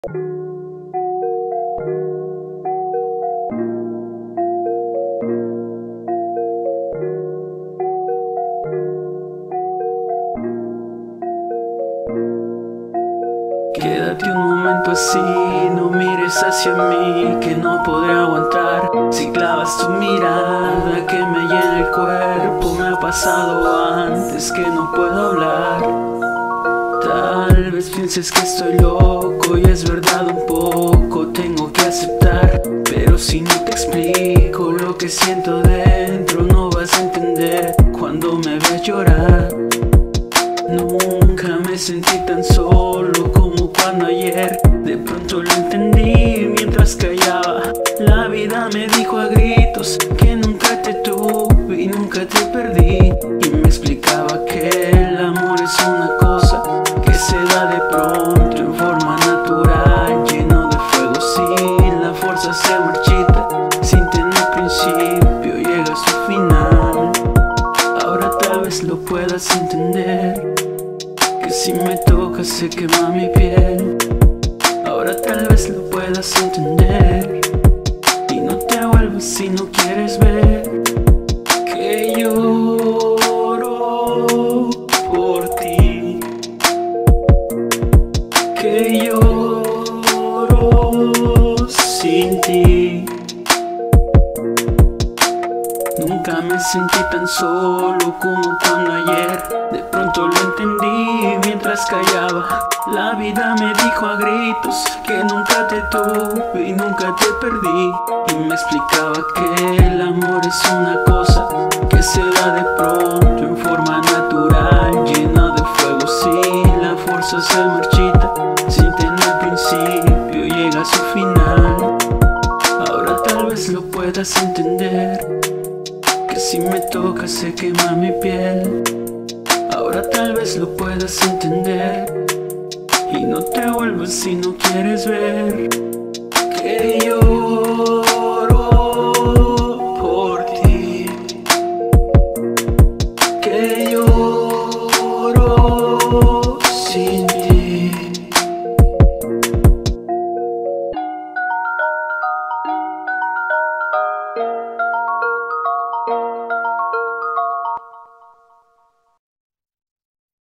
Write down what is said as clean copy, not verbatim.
Quédate un momento así, no mires hacia mí, que no podré aguantar. Si clavas tu mirada que me llena el cuerpo, me ha pasado antes que no puedo hablar. Tal vez pienses que estoy loco y es verdad un poco, tengo que aceptar. Pero si no te explico lo que siento dentro, no vas a entender cuando me veas llorar. Nunca me sentí tan solo como cuando ayer de pronto lo entendí mientras callaba. La vida me dijo a gritos que nunca te tuve y nunca te perdí, y me explicaba que el amor es una cosa que se da de pronto en forma natural, lleno de fuego. Si la fuerza se marchita sin tener principio, llega a su final. Ahora tal vez lo puedas entender, que si me tocas se quema mi piel. Ahora tal vez lo puedas entender y no te vuelvas si no quieres ver que lloro por ti, que lloro sin ti. Nunca me sentí tan solo como cuando ayer de pronto lo entendí mientras callaba. La vida me dijo a gritos que nunca te tuve y nunca te perdí, y me explicaba que el amor es una cosa que se da de pronto en forma natural, llena de fuego. Si la fuerza se marchita sin tener principio, llega a su final. Ahora tal vez lo puedas entender, que si me tocas se quema mi piel. Ahora tal vez lo puedas entender y no te vuelvas si no quieres ver que yo